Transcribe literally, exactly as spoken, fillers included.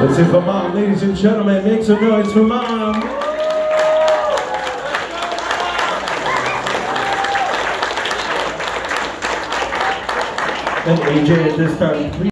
Let's see for Mom, ladies and gentlemen, make some noise for Mom. And A J at this time, please.